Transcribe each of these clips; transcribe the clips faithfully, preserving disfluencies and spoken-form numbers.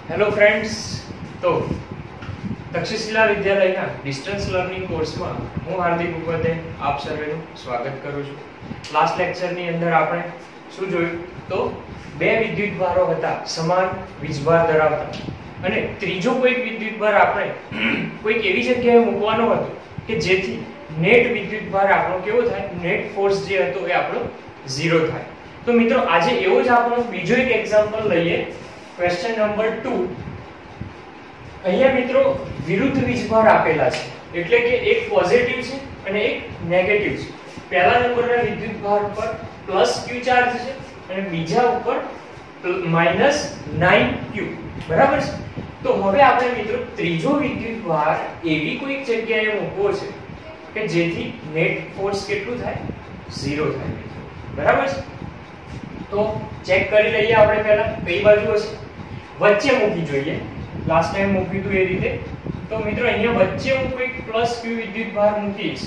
Hello friends, તો તક્ષશિલા વિદ્યાલયના distance learning કોર્સમાં હું હાર્દિક ઉપાધ્યાય આપ સર્વેનું સ્વાગત કરું છું. લાસ્ટ લેક્ચરની અંદર આપણે શું જોયું? તો બે વિદ્યુતભારો હતા સમાન વીજભાર ધરાવતા, અને ત્રીજો કોઈક વિદ્યુતભાર આપણે કોઈક એવી જગ્યાએ મૂકવાનો હતો કે જેથી નેટ વિદ્યુતભાર આપણો કેવો થાય, નેટ ફોર્સ જે હતો એ આપણો ઝીરો થાય. તો મિત્રો આજે એવો જ આપણો બીજો એક એક્ઝામ્પલ લઈએ, ક્વેશ્ચન નંબર ટુ. અહીંયા મિત્રો વિરુદ્ધ વીજભાર આપેલા છે, એટલે કે એક પોઝિટિવ છે અને એક નેગેટિવ છે. પહેલા નંબરના વિદ્યુતભાર ઉપર પ્લસ ક્યુ ચાર્જ છે અને બીજા ઉપર માઈનસ નાઇન ક્યુ, બરાબર છે. તો હવે આપણે મિત્રો ત્રીજો વિદ્યુતભાર એવી કોઈક જગ્યાએ મૂકવો છે કે જેથી નેટ ફોર્સ કેટલું થાય, ઝીરો થાય મિત્રો, બરાબર છે. તો ચેક કરી લઈએ આપણે પહેલા કઈ બાજુ હશે. વચ્ચે મૂકી જોઈએ, લાસ્ટ ટાઈમ મૂક્યું હતું એ રીતે. તો મિત્રો અહીંયા વચ્ચે હું કોઈક પ્લસ ક્યુ વિદ્યુતભાર મૂકીશ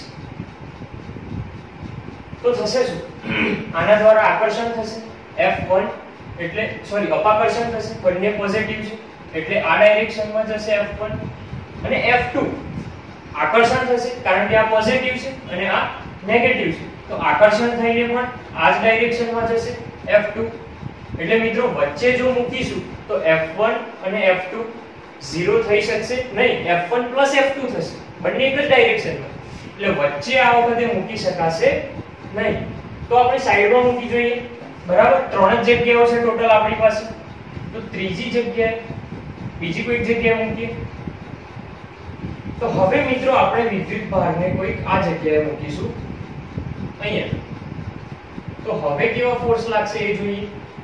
તો થશે શું? આના દ્વારા આકર્ષણ થશે એફ વન, એટલે સોરી અપાકર્ષણ થશે, બંને પોઝિટિવ છે એટલે આ ડાયરેક્શનમાં જશે એફ વન, અને એફ ટુ આકર્ષણ થશે કારણ કે આ પોઝિટિવ છે અને આ નેગેટિવ છે, તો આકર્ષણ થઈને પણ આ જ ડાયરેક્શનમાં જશે એફ ટુ. એટલે મિત્રો વચ્ચે જો મૂકીશું તો એફ વન અને એફ ટુ ઝીરો થઈ શકશે નહીં, F one plus F two થશે, બંને એક જ ડાયરેક્શનમાં, એટલે વચ્ચે આ વખતે મૂકી શકાશે નહીં. તો આપણે સાઈડમાં મૂકી જોઈએ, બરાબર. ત્રણ જ જગ્યાઓ છે ટોટલ આપણી પાસે, તો ત્રીજી જગ્યાએ બીજી કોઈક જગ્યાએ મૂકીએ. તો હવે મિત્રો આપણે વિદ્યુતભારને કોઈક આ જગ્યાએ મૂકીશું, અહીંયા. તો હવે કેવો ફોર્સ લાગશે એ જોઈએ.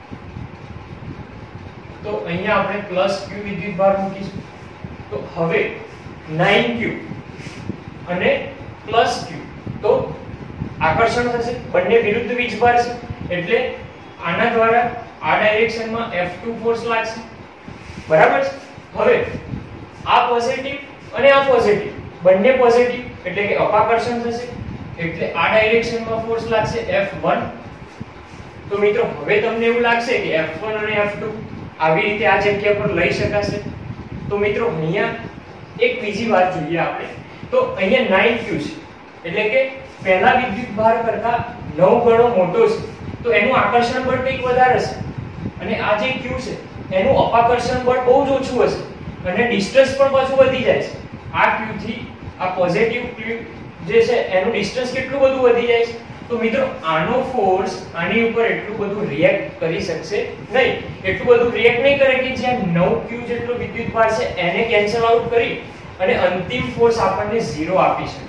તો અહીંયા આપણે પ્લસ ક્યુ વિદ્યુતભાર મૂકીશું, તો હવે નાઇન ક્યુ અને પ્લસ ક્યુ, તો આકર્ષણ થશે, બંને વિરુદ્ધ વીજભાર છે એટલે આના દ્વારા આ ડાયરેક્શનમાં એફ ટુ ફોર્સ લાગશે, બરાબર છે. હવે આ પોઝિટિવ અને આ પોઝિટિવ, બંને પોઝિટિવ એટલે કે અપાકર્ષણ થશે એટલે આ ડાયરેક્શનમાં ફોર્સ લાગશે એફ વન. તો મિત્રો હવે તમને એવું લાગશે કે એફ વન અને એફ ટુ આવી રીતે આ જગ્યા પર લઈ શકાશે. તો મિત્રો અહીંયા એક બીજી વાત જોઈએ આપણે. તો અહીંયા નાઇન ક્યુ છે એટલે કે પહેલા વિદ્યુતભાર કરતા નવ ગણો મોટો છે, તો એનું આકર્ષણ બળ કંઈક વધારે હશે, અને આ જે ક્યુ છે એનું અપાકર્ષણ બળ બહુ જ ઓછું હશે, અને ડિસ્ટન્સ પણ પાછું વધી જાય છે. આ ક્યુ થી આ પોઝિટિવ ક્યુ જે છે એનું ડિસ્ટન્સ કેટલું બધું વધી જાય છે. તો મિત્રો આનો ફોર્સ આની ઉપર એટલું બધું રિએક્ટ કરી શકશે નહીં, એટલું બધું રિએક્ટ નહીં કરે કે જ્યાં નવ ક્યુ જેટલો વિદ્યુતભાર છે એને કેન્સલ આઉટ કરી અને અંતિમ ફોર્સ આપણને ઝીરો આપી શકે.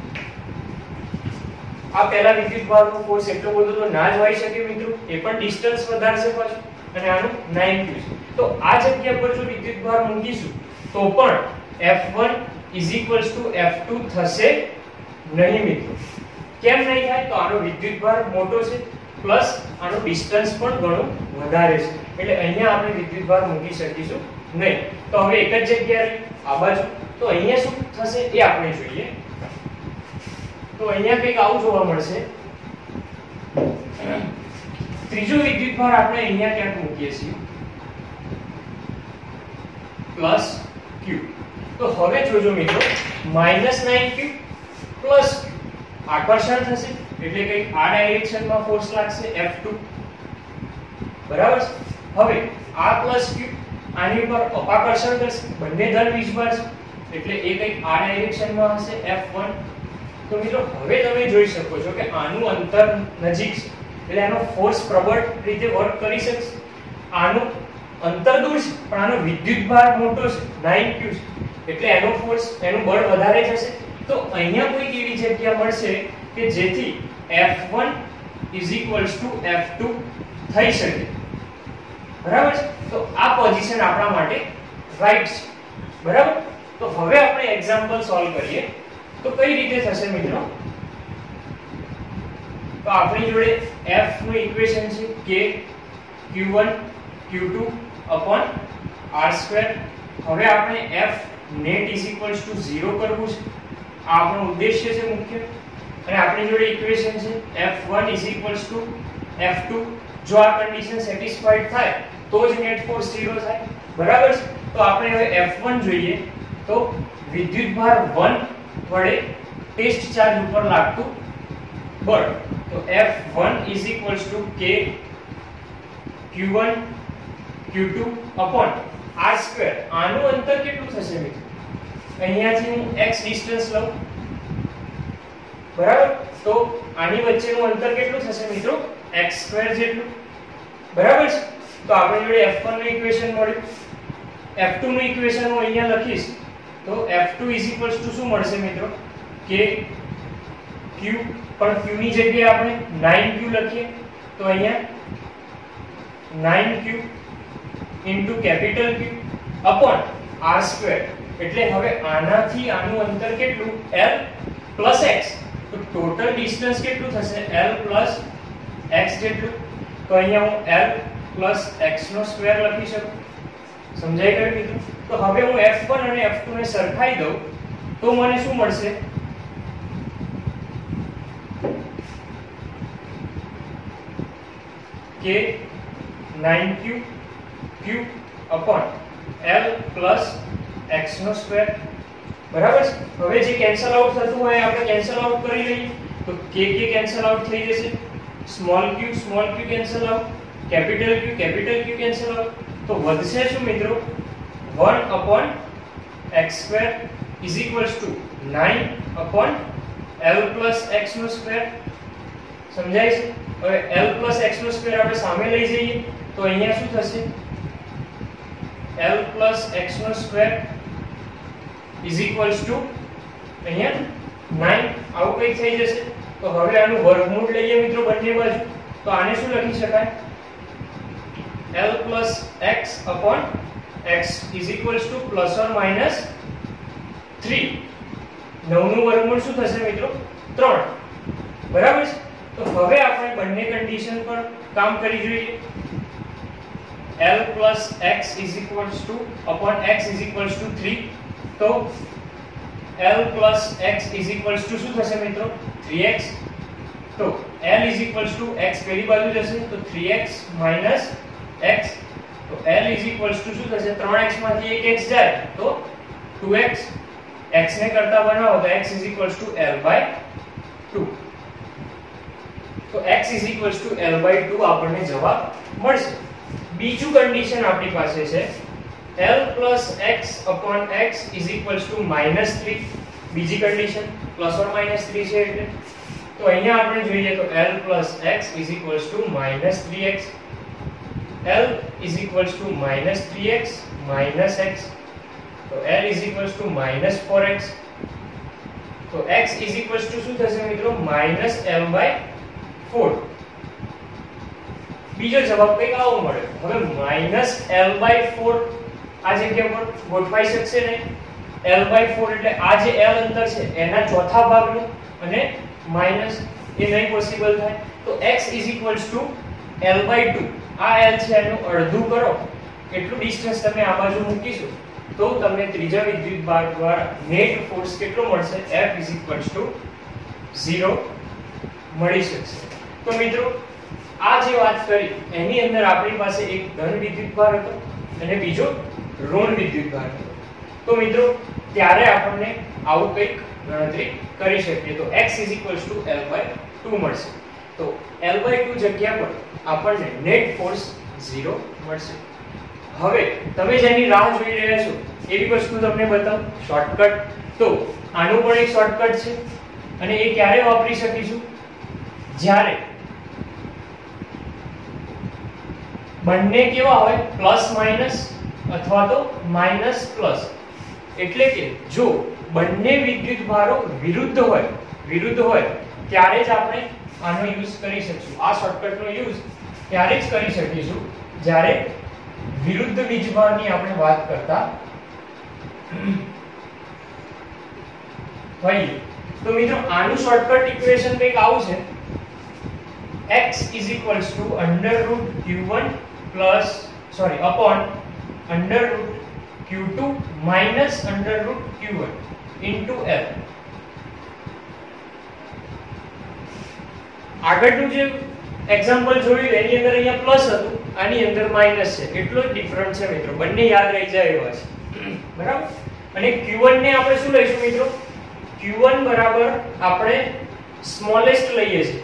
આ પહેલા વિદ્યુતભારનો ફોર્સ એટલો બધો તો ના જ હોઈ શકે મિત્રો, એ પણ ડિસ્ટન્સ વધારશે પાછું, અને આનું નાઇન ક્યુ છે. તો આ જગ્યા પર જો વિદ્યુતભાર મૂકીશું તો પણ F one to F two થશે નહીં મિત્રો. કેમ નહીં થાય? તો આનો વિદ્યુતભાર મોટો છે પ્લસ આનો ડિસ્ટન્સ પણ ઘણું વધારે છે, એટલે અહીંયા આપણે વિદ્યુતભાર મૂકી શકીશું નહીં. તો હવે એક જ જગ્યાએ આ બાજુ, તો અહીંયા શું થશે એ આપણે જોઈએ. તો અહીંયા કંઈક આવું જોવા મળશે. ત્રીજો વિદ્યુતભાર આપણે અહીંયા ક્યાંક મૂકીએ છીએ, પ્લસ ક્યુ. તો હવે જોજો મિત્રો, માઈનસ નાઇન ક્યુ પ્લસ આકર્ષણ થશે એટલે કંઈક આ ડાયરેક્શનમાં ફોર્સ લાગશે એફ ટુ, બરાબર છે. હવે આ પ્લસ ક્યુ આની ઉપર અપાકર્ષણ કરશે, બંને ધન વીજભાર છે એટલે એ કંઈક આ ડાયરેક્શનમાં હશે એફ વન. તો મિત્રો હવે તમે જોઈ શકો છો કે આનું અંતર નજીક છે એટલે આનો ફોર્સ પ્રબળ રીતે વર્ક કરી શકશે. આનું અંતર દૂર છે પણ આનો વિદ્યુતભાર મોટો છે, નાઇન ક્યુ છે, એટલે એનો ફોર્સ એનું બળ વધારે જશે. તો અહીંયા કોઈક એવી જગ્યા મળશે કે જેથી F one to F two થઈ શકે, બરાબર છે. તો આ પોઝિશન આપણા માટે રાઈટ છે, બરાબર. તો હવે આપણે એક્ઝામ્પલ સોલ્વ કરીએ. તો કઈ રીતે થશે મિત્રો? તો આપણી જોડે f નું ઇક્વેશન છે કે q one q two r square. હવે આપણે f નેટ ટુ ઝીરો કરવું છે, આ આપણો ઉદ્દેશ્ય છે મુખ્ય. અને આપણી જોડે ઇક્વેશન છે F one to F two. જો આ કન્ડિશન સેટિસ્ફાઈડ થાય તો જ નેટ ફોર્સ ઝીરો થાય. બરાબર છે? તો આપણે હવે એફ વન જોઈએ તો વિદ્યુતભાર વન વડે ટેસ્ટ ચાર્જ ઉપર લાગતું બળ. તો F one is equals to k q one q two upon r square. આનું અંતર કેટલું થશે મિત્રો? અહીંયાથી હું x ડિસ્ટન્સ લઉં, બરાબર? તો આની વચ્ચેનું અંતર કેટલું થશે મિત્રો? x સ્ક્વેર જેટલું, બરાબર છે? તો આપણે જોડે એફ વન નું ઇક્વેશન મળ્યું. એફ ટુ નું ઇક્વેશન હું અહીંયા લખીશ તો F two is equals to શું મળશે મિત્રો? કે q, પણ q ની જગ્યાએ આપણે નાઇન ક્યુ લખીએ તો અહીંયા nine q into capital Q upon r square. એટલે હવે આનાથી આનું અંતર કેટલું? l plus x. તો ટોટલ ડિસ્ટન્સ કેટલું થશે? l પ્લસ x જેટલું. તો અહીંયા હું l પ્લસ x નો સ્ક્વેર લખી શકું. સમજાઈ ગયું મિત્રો? તો હવે હું એફ વન અને એફ ટુ ને સરખાઈ દઉં તો મને શું મળશે? K nine q q upon l plus x નો સ્ક્વેર, બરાબર છે? હવે જે કેન્સલ આઉટ થતું હોય આપણે કેન્સલ આઉટ કરી લઈએ તો k k કેન્સલ આઉટ થઈ જશે, small q small q cancel out, capital Q capital Q cancel out. તો વધશે શું મિત્રો? One upon x square is equals to nine upon l plus x નો સ્ક્વેર. સમજાય છે? હવે l plus x નો સ્ક્વેર આપણે સામે લઈ જઈએ તો અહીંયા શું થશે? l plus x નો સ્ક્વેર is equals to અહીંયા નાઇન. આવું કંઈક થઈ જશે. તો હવે આનું વર્ગમૂળ લઈએ મિત્રો બંને બાજુ. તો આને શું લખી શકાય? l plus x upon x is equals to plus or minus three. નવ નું વર્ગમૂળ શું થશે મિત્રો? ત્રણ, બરાબર છે? તો હવે આપણે બંને કન્ડિશન પર કામ કરી જોઈએ. l plus x is equals to upon x is equals to three. તો l plus x is equals to શું થશે મિત્રો? Three x. તો l is equals to x પેલી બાજુ જશે તો થ્રી એક્સ minus x. તો l is equals to શું થશે? થ્રી એક્સ માંથી એક x જાય તો ટુ એક્સ. x ને કરતા બનાવો તો x is equals to l by two. તો x is equals to l by two આપણને જવાબ મળશે. બીજું કન્ડિશન આપણી પાસે છે l plus x upon x is equals to minus three. બીજી condition plus or minus three છે એટલે તો અહીંયા આપણે જોઈએ તો l plus x is equals to minus three x. l is equals to minus three x minus x. તો l is equals to minus four x. તો x is equals to શું થશે મિત્રો? minus l by four. બીજો જવાબ કંઈક આવો મળે. હવે minus l by ફોર આ જગ્યા પર ગોઠવાઈ શકશે નહીં. l by ફોર એટલે આ જે l અંતર છે એના ચોથા ભાગનું અને માઈનસ એ નહીં પોસિબલ થાય. તો x is equals to l by two. આ l છે એનું અડધું કરો એટલું ડિસ્ટન્સ તમે આ બાજુ મૂકીશું તો તમને ત્રીજા વિદ્યુતભાર દ્વારા નેટ ફોર્સ કેટલો મળશે? F is equals to zero મળી શકશે. તો મિત્રો આ જે વાત કરી એની અંદર આપણી પાસે એક ધન વિદ્યુતભાર હતો અને બીજો ઋણ વિદ્યુતભાર હતો. તો મિત્રો ત્યારે આપણને આવું કંઈક ગણતરી કરી શકીએ તો x is equals to l by two મળશે. તો l by ટુ જગ્યા પર આપણને નેટ ફોર્સ ઝીરો મળશે. હવે તમે જેની રાહ જોઈ રહ્યા છો એવી વસ્તુ તમને બતાવું શોર્ટકટ. તો આનું પણ એક શોર્ટકટ છે અને એ ક્યારે વાપરી શકીશું? જ્યારે બંને કેવા હોય? પ્લસ માઈનસ અથવા તો માઈનસ પ્લસ. એટલે કે જો બંને વિદ્યુતભારો વિરુદ્ધ હોય વિરુદ્ધ હોય ત્યારે જ આપણે આનો યુઝ કરી શકીશું. આ શોર્ટકટનો યુઝ ત્યારે જ કરી શકીશું જ્યારે વિરુદ્ધ વીજભારની આપણે વાત કરતા હોઈએ. તો મિત્રો આનું શોર્ટકટ ઇક્વેશન કંઈક આવું છે. x is equals to under root q one plus sorry upon under root q two minus under root q one into l. આગળનું જે એક્ઝામ્પલ જોયું એની અંદર અહીંયા પ્લસ હતું આની અંદર માઈનસ છે, એટલો જ ડિફરન્સ છે મિત્રો, બંને યાદ રહી જાય એવા છે, બરાબર. અને ક્યુ વન ને આપણે શું લઈશું મિત્રો? ક્યુ વન બરાબર આપણે સ્મોલેસ્ટ લઈએ છીએ,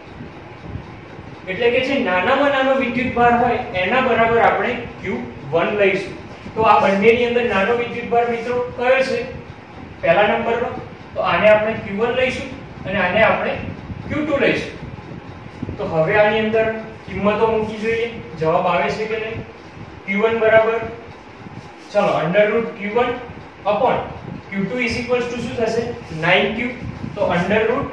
એટલે કે જે નાનામાં નાનો વિદ્યુતભાર હોય એના બરાબર આપણે ક્યુ વન લઈશું. તો આ બંનેની અંદર નાનો વિદ્યુતભાર મિત્રો કયો છે? પહેલા નંબરનો. તો આને આપણે ક્યુ વન લઈશું અને આને આપણે ક્યુ ટુ લઈશું. તો હવે આની અંદર કિંમતો મૂકી જોઈએ, જવાબ આવે છે કે નહીં? ક્યુ વન બરાબર ચલો under root q one upon q two is equals to શું થશે? Nine q. તો under root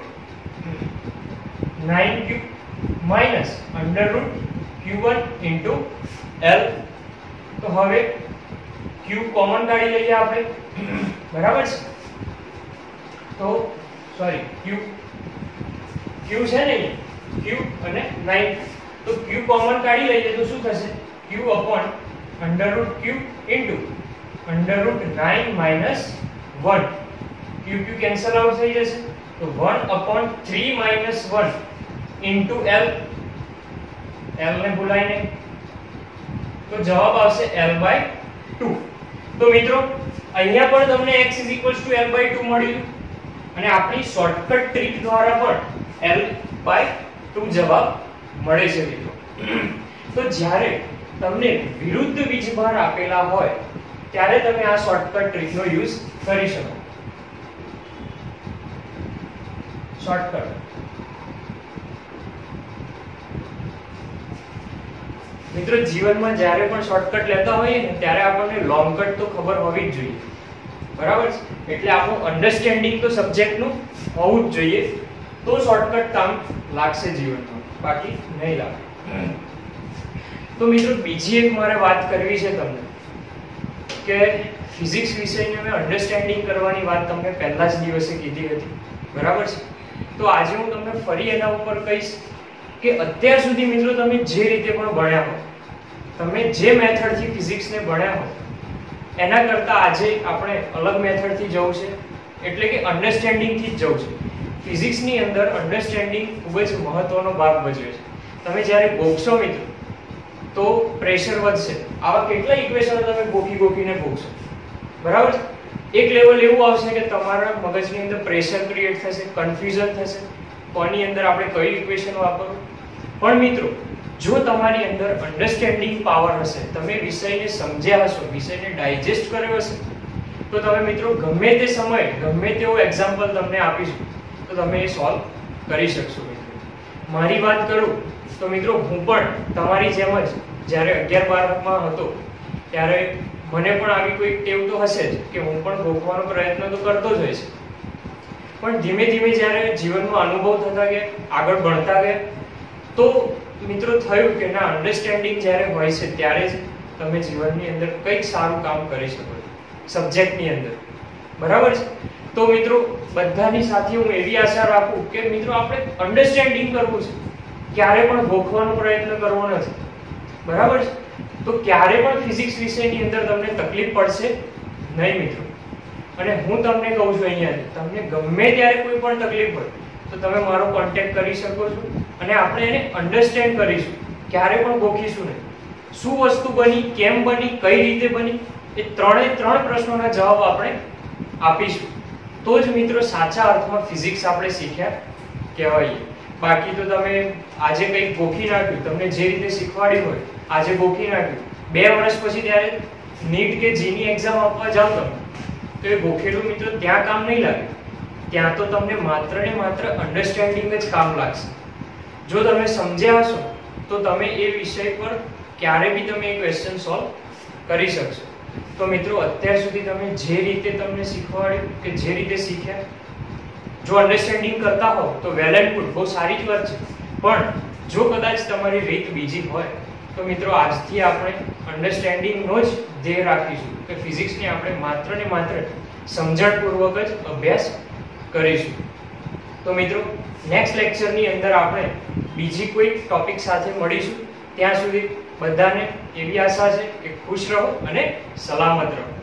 nine q minus under root q one into L. તો હવે Q કોમન કાઢી લઈએ આપણે, બરાબર છે. તો સોરી Q Q છે ને Q અને નાઇન, તો Q કોમન કાઢી લઈએ તો શું થશે? Q upon under root Q into under root nine minus one. Q Q cancel out થઈ જશે, તો one upon three minus one into L. L ને ભૂલાય નહીં, તો જવાબ આવશે L by ટુ. તો મિત્રો અહીંયા પણ તમને x is equals to L by two મળ્યું અને આપણી શોર્ટકટ ટ્રીક દ્વારા પણ L by ટુ જવાબ મળે છે મિત્રો. તો જ્યારે તમને વિરુદ્ધ વીજભાર આપેલા હોય ત્યારે તમે આ શોર્ટકટ ટ્રીકનો યુઝ કરી શકો. શોર્ટકટ મિત્રો જીવનમાં જ્યારે પણ શોર્ટકટ લેતા હોઈએ ને ત્યારે આપણને લોંગ કટ તો ખબર હોવી જ જોઈએ, બરાબર છે. એટલે આપણું અન્ડરસ્ટેન્ડિંગ તો સબ્જેક્ટનું હોવું જ જોઈએ, તો શોર્ટકટ કામ લાગશે જીવનમાં, બાકી નહીં લાગે. તો મિત્રો બીજી એક મારે વાત કરવી છે તમને કે ફિઝિક્સ વિષયની મેં અન્ડરસ્ટેન્ડિંગ કરવાની વાત તમને પહેલા જ દિવસે કીધી હતી, બરાબર છે. તો આજે હું તમને ફરી એના ઉપર કહીશ કે અત્યાર સુધી મિત્રો તમે જે રીતે પણ ભણ્યા હો, તમે જે મેથડથી ફિઝિક્સને ભણ્યા હો એના કરતાં આજે આપણે અલગ મેથડથી જવું છે, એટલે કે અન્ડરસ્ટેન્ડિંગથી જ જવું છે. ફિઝિક્સની અંદર અન્ડરસ્ટેન્ડિંગ ખૂબ જ મહત્વનો ભાગ ભજવે છે. તમે જ્યારે ગોખશો મિત્રો તો પ્રેશર વધશે. આવા કેટલા ઇક્વેશનો તમે ગોખી ગોખીને ગોખશો, બરાબર છે. એક લેવલ એવું આવશે કે તમારા મગજની અંદર પ્રેશર ક્રિએટ થશે, કન્ફ્યુઝન થશે, કોની અંદર આપણે કઈ ઇક્વેશન વાપરવું. પણ મિત્રો જો તમારી અંદર અન્ડરસ્ટેન્ડિંગ પાવર હશે, તમે વિષયને સમજ્યા હશો, વિષયને ડાયજેસ્ટ કર્યો હશે, તો તમે મિત્રો ગમે તે સમયે ગમે તેવો એક્ઝામ્પલ તમને આપીશું તો તમે એ સોલ્વ કરી શકશો. મિત્રો મારી વાત કરું તો મિત્રો હું પણ તમારી જેમ જ જ્યારે અગિયાર બારમાં હતો ત્યારે મને પણ આવી કોઈ ટેવ તો હશે જ કે હું પણ ગોખવાનો પ્રયત્ન તો કરતો જ હોય છે. પણ ધીમે ધીમે જ્યારે જીવનમાં અનુભવ થતા ગયા, આગળ ભણતા ગયા, તો મિત્રો થયું કે ના, અન્ડરસ્ટેન્ડિંગ જ્યારે હોય છે ત્યારે જ તમે જીવનની અંદર કંઈક સારું કામ કરી શકો છો સબ્જેક્ટની અંદર, બરાબર છે. તો મિત્રો બધાની સાથે હું એવી આશા રાખું કે મિત્રો આપણે અન્ડરસ્ટેન્ડિંગ કરવું છે, ક્યારે પણ ગોખવાનો પ્રયત્ન કરવો નથી, બરાબર છે. તો ક્યારે પણ ફિઝિક્સ વિષયની અંદર તમને તકલીફ પડશે નહીં મિત્રો. અને હું તમને કહું છું અહીંયા તમને ગમે ત્યારે કોઈ પણ તકલીફ હોય તો તમે મારો કોન્ટેક્ટ કરી શકો છો અને આપણે એને અન્ડરસ્ટેન્ડ કરીશું, ક્યારે પણ ગોખીશું નહીં. શું વસ્તુ બની, કેમ બની, કઈ રીતે બની, એ ત્રણે ત્રણ પ્રશ્નોના જવાબ આપણે આપીશું. તો જ મિત્રો સાચા અર્થમાં ફિઝિક્સ આપણે શીખ્યા કહેવાય. બાકી તો તમે આજે કંઈક ગોખી નાખ્યું, તમને જે રીતે શીખવાડ્યું હોય આજે ગોખી નાખ્યું, બે વર્ષ પછી ત્યારે નીટ કે જીની એક્ઝામ આપવા જાવ તમે તો એ ગોખેલું મિત્રો ત્યાં કામ નહીં લાગે. ત્યાં તો તમને માત્ર ને માત્ર અન્ડરસ્ટેન્ડિંગ જ કામ લાગશે. જો તમે સમજ્યા હશો તો તમે એ વિષય પર ક્યારે બી તમે એ ક્વેશ્ચન સોલ્વ કરી શકશો. તો મિત્રો અત્યાર સુધી તમે જે રીતે તમને શીખવાડ્યું કે જે રીતે શીખ્યા, જો અન્ડરસ્ટેન્ડિંગ કરતા હો તો વેલ એન્ડ ગુડ, બહુ સારી જ વાત છે. પણ જો કદાચ તમારી રીત બીજી હોય તો મિત્રો આજથી આપણે અન્ડરસ્ટેન્ડિંગનો જ ધ્યેય રાખીશું કે ફિઝિક્સને આપણે માત્ર ને માત્ર સમજણપૂર્વક જ અભ્યાસ કરીશું. તો મિત્રો નેક્સ્ટ લેક્ચરની અંદર આપણે બીજી કોઈ ટોપિક સાથે મળીશું. ત્યાં સુધી બધાને એવી આશા છે કે ખુશ રહો અને સલામત રહો.